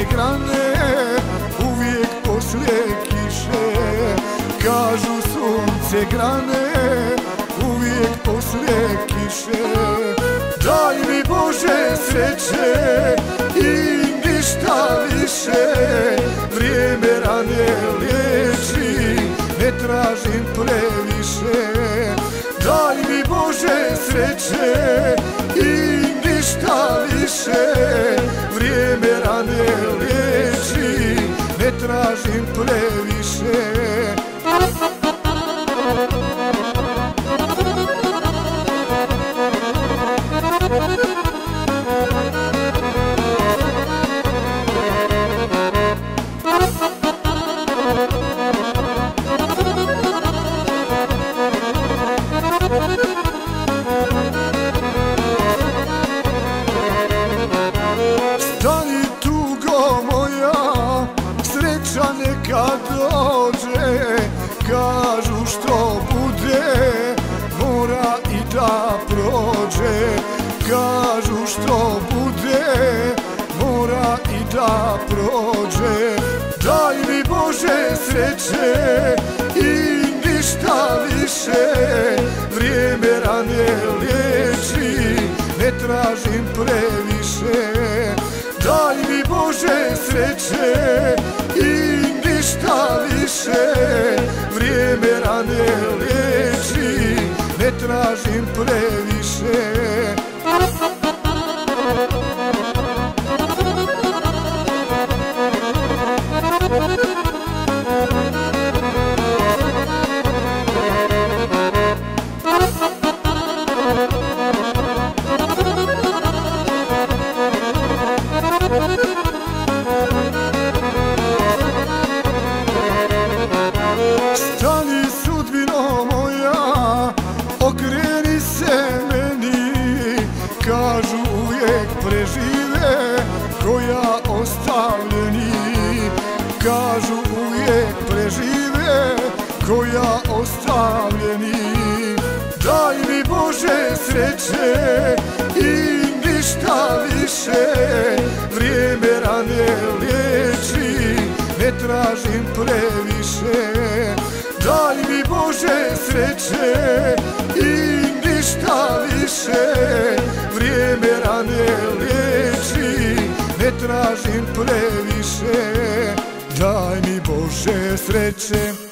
grane, uvijek poslije kiše. Kažu sunce grane, uvijek poslije kiše. Daj mi Bože sreće i ništa više. Vrijeme rane liječi, ne tražim previše. Daj mi Bože sreće i ništa više. Vrijeme rane liječi, ne tražim previše. Stani tugo moja, sreća neka dođe. Kažu što bude, mora i da prođe. Kažu što bude, mora i da prođe. Daj mi Bože sreće i ništa više. Vrijeme rane liječi, ne tražim previše. Daj mi Bože sreće i ništa više. Vrijeme rane liječi, ne tražim previše. Stani sudbino moja, okreni se meni. Kažu uvijek prežive koja ostavljeni. Kažu uvijek prežive koja ostavljeni. Daj mi Bože sreće i ništa više. Vrijeme rane liječi, ne tražim previše. Daj mi Bože sreće i ništa više. Vrijeme rane liječi, ne tražim previše. Daj mi Bože sreće